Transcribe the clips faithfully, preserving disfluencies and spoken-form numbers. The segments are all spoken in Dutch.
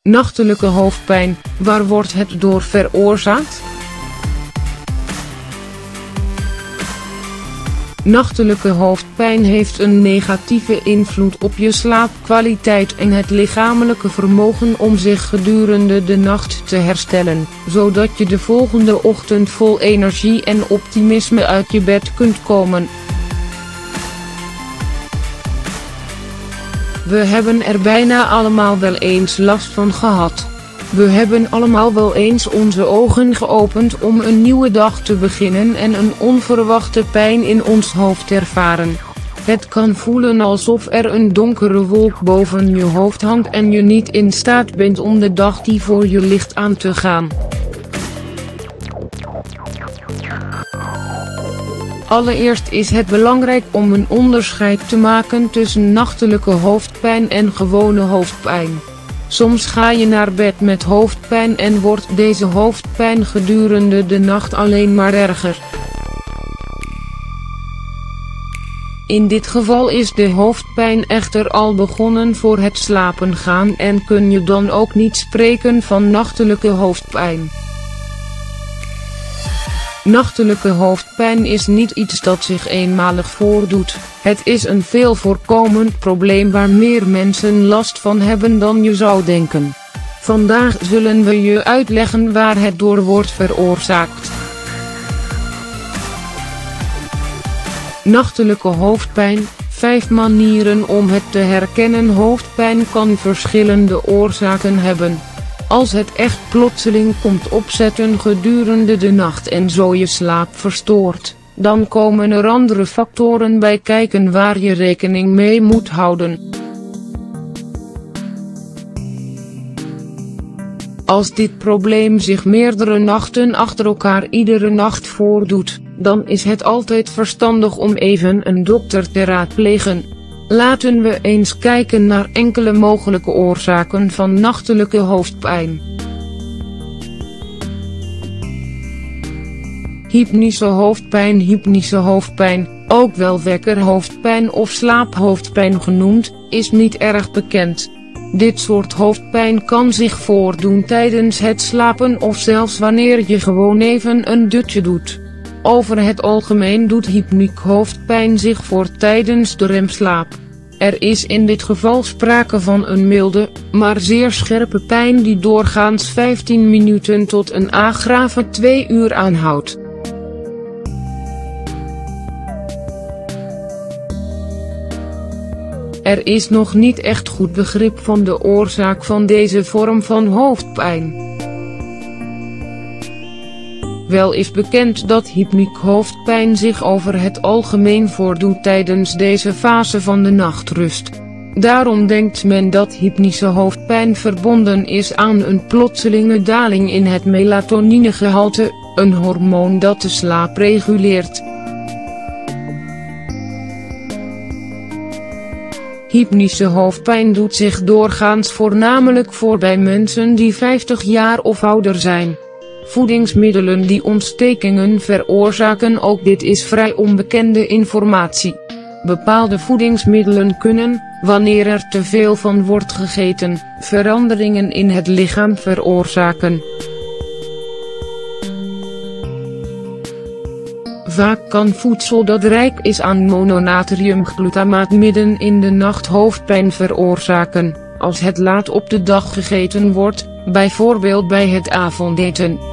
Nachtelijke hoofdpijn, waar wordt het door veroorzaakt? Nachtelijke hoofdpijn heeft een negatieve invloed op je slaapkwaliteit en het lichamelijke vermogen om zich gedurende de nacht te herstellen, zodat je de volgende ochtend vol energie en optimisme uit je bed kunt komen. We hebben er bijna allemaal wel eens last van gehad. We hebben allemaal wel eens onze ogen geopend om een nieuwe dag te beginnen en een onverwachte pijn in ons hoofd ervaren. Het kan voelen alsof er een donkere wolk boven je hoofd hangt en je niet in staat bent om de dag die voor je ligt aan te gaan. Allereerst is het belangrijk om een onderscheid te maken tussen nachtelijke hoofdpijn en gewone hoofdpijn. Soms ga je naar bed met hoofdpijn en wordt deze hoofdpijn gedurende de nacht alleen maar erger. In dit geval is de hoofdpijn echter al begonnen voor het slapen gaan en kun je dan ook niet spreken van nachtelijke hoofdpijn. Nachtelijke hoofdpijn is niet iets dat zich eenmalig voordoet. Het is een veel voorkomend probleem waar meer mensen last van hebben dan je zou denken. Vandaag zullen we je uitleggen waar het door wordt veroorzaakt. Nachtelijke hoofdpijn, vijf manieren om het te herkennen. Hoofdpijn kan verschillende oorzaken hebben. Als het echt plotseling komt opzetten gedurende de nacht en zo je slaap verstoort, dan komen er andere factoren bij kijken waar je rekening mee moet houden. Als dit probleem zich meerdere nachten achter elkaar iedere nacht voordoet, dan is het altijd verstandig om even een dokter te raadplegen. Laten we eens kijken naar enkele mogelijke oorzaken van nachtelijke hoofdpijn. Hypnische hoofdpijn. Hypnische hoofdpijn, ook wel wekkerhoofdpijn of slaaphoofdpijn genoemd, is niet erg bekend. Dit soort hoofdpijn kan zich voordoen tijdens het slapen of zelfs wanneer je gewoon even een dutje doet. Over het algemeen doet hypniek hoofdpijn zich voor tijdens de remslaap. Er is in dit geval sprake van een milde, maar zeer scherpe pijn die doorgaans vijftien minuten tot een agrave twee uur aanhoudt. Er is nog niet echt goed begrip van de oorzaak van deze vorm van hoofdpijn. Wel is bekend dat hypniek hoofdpijn zich over het algemeen voordoet tijdens deze fase van de nachtrust. Daarom denkt men dat hypnische hoofdpijn verbonden is aan een plotselinge daling in het melatoninegehalte, een hormoon dat de slaap reguleert. Hypnische hoofdpijn doet zich doorgaans voornamelijk voor bij mensen die vijftig jaar of ouder zijn. Voedingsmiddelen die ontstekingen veroorzaken. Ook dit is vrij onbekende informatie. Bepaalde voedingsmiddelen kunnen, wanneer er te veel van wordt gegeten, veranderingen in het lichaam veroorzaken. Vaak kan voedsel dat rijk is aan mononatriumglutamaat midden in de nacht hoofdpijn veroorzaken, als het laat op de dag gegeten wordt, bijvoorbeeld bij het avondeten.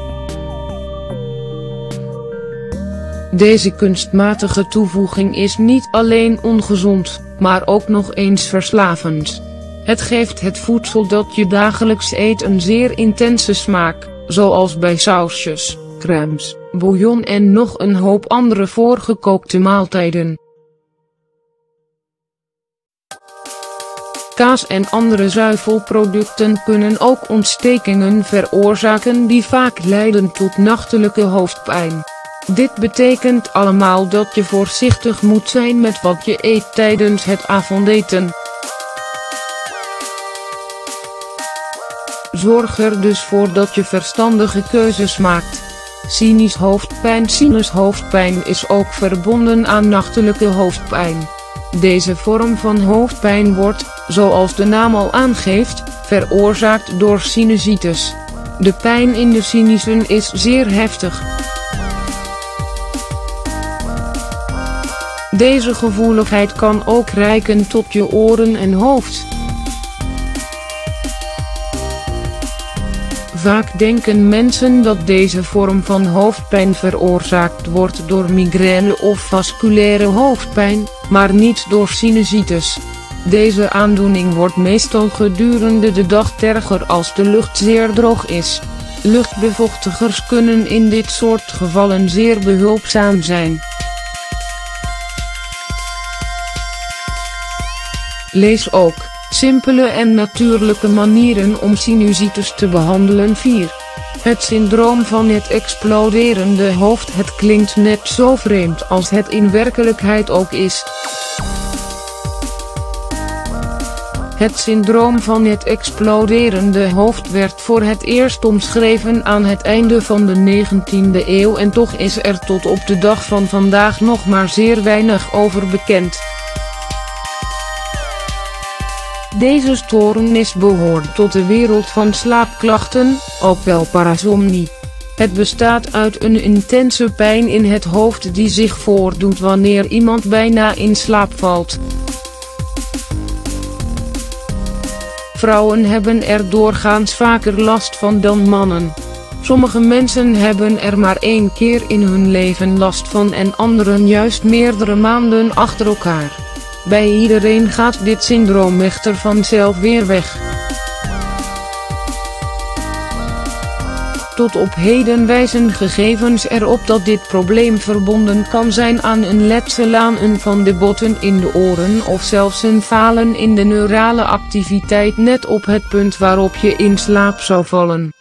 Deze kunstmatige toevoeging is niet alleen ongezond, maar ook nog eens verslavend. Het geeft het voedsel dat je dagelijks eet een zeer intense smaak, zoals bij sausjes, crèmes, bouillon en nog een hoop andere voorgekookte maaltijden. Kaas en andere zuivelproducten kunnen ook ontstekingen veroorzaken die vaak leiden tot nachtelijke hoofdpijn. Dit betekent allemaal dat je voorzichtig moet zijn met wat je eet tijdens het avondeten. Zorg er dus voor dat je verstandige keuzes maakt. Sinus hoofdpijn. Sinus hoofdpijn is ook verbonden aan nachtelijke hoofdpijn. Deze vorm van hoofdpijn wordt, zoals de naam al aangeeft, veroorzaakt door sinusitis. De pijn in de sinussen is zeer heftig. Deze gevoeligheid kan ook reiken tot je oren en hoofd. Vaak denken mensen dat deze vorm van hoofdpijn veroorzaakt wordt door migraine of vasculaire hoofdpijn, maar niet door sinusitis. Deze aandoening wordt meestal gedurende de dag erger als de lucht zeer droog is. Luchtbevochtigers kunnen in dit soort gevallen zeer behulpzaam zijn. Lees ook: simpele en natuurlijke manieren om sinusitis te behandelen. vier. Het syndroom van het exploderende hoofd. Het klinkt net zo vreemd als het in werkelijkheid ook is. Het syndroom van het exploderende hoofd werd voor het eerst omschreven aan het einde van de negentiende eeuw en toch is er tot op de dag van vandaag nog maar zeer weinig over bekend. Deze stoornis behoort tot de wereld van slaapklachten, ook wel parasomnie. Het bestaat uit een intense pijn in het hoofd die zich voordoet wanneer iemand bijna in slaap valt. Vrouwen hebben er doorgaans vaker last van dan mannen. Sommige mensen hebben er maar één keer in hun leven last van en anderen juist meerdere maanden achter elkaar. Bij iedereen gaat dit syndroom echter vanzelf weer weg. Tot op heden wijzen gegevens erop dat dit probleem verbonden kan zijn aan een letsel aan een van de botten in de oren of zelfs een falen in de neurale activiteit net op het punt waarop je in slaap zou vallen.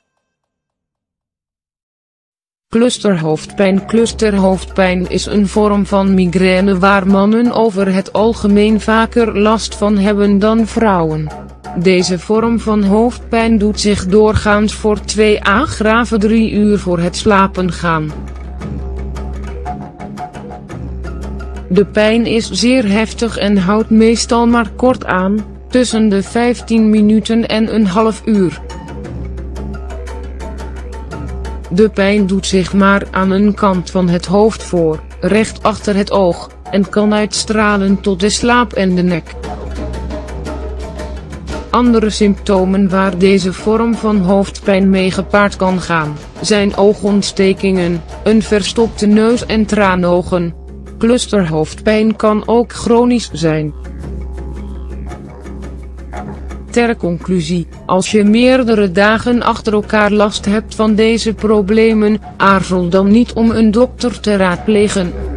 Clusterhoofdpijn. Clusterhoofdpijn is een vorm van migraine waar mannen over het algemeen vaker last van hebben dan vrouwen. Deze vorm van hoofdpijn doet zich doorgaans voor twee à drie uur voor het slapen gaan. De pijn is zeer heftig en houdt meestal maar kort aan, tussen de vijftien minuten en een half uur. De pijn doet zich maar aan een kant van het hoofd voor, recht achter het oog, en kan uitstralen tot de slaap en de nek. Andere symptomen waar deze vorm van hoofdpijn mee gepaard kan gaan, zijn oogontstekingen, een verstopte neus en traanogen. Clusterhoofdpijn kan ook chronisch zijn. Ter conclusie, als je meerdere dagen achter elkaar last hebt van deze problemen, aarzel dan niet om een dokter te raadplegen.